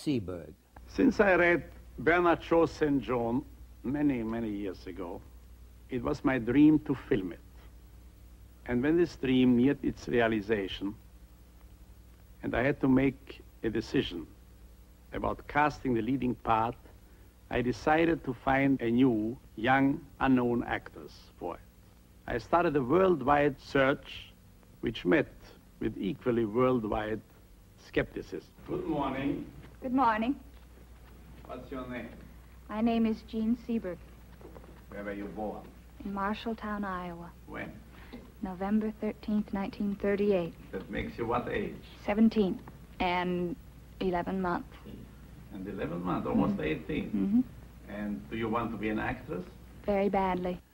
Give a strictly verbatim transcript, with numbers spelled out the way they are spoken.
Seberg. Since I read Bernard Shaw's Saint John many, many years ago, it was my dream to film it. And when this dream neared its realization, and I had to make a decision about casting the leading part, I decided to find a new, young, unknown actors for it. I started a worldwide search which met with equally worldwide skepticism. Good morning. Good morning. What's your name? My name is Jean Seberg. Where were you born? In Marshalltown, Iowa. When? November thirteenth, nineteen thirty-eight. That makes you what age? seventeen and eleven months. And eleven months, almost Mm-hmm. eighteen. Mm-hmm. And do you want to be an actress? Very badly.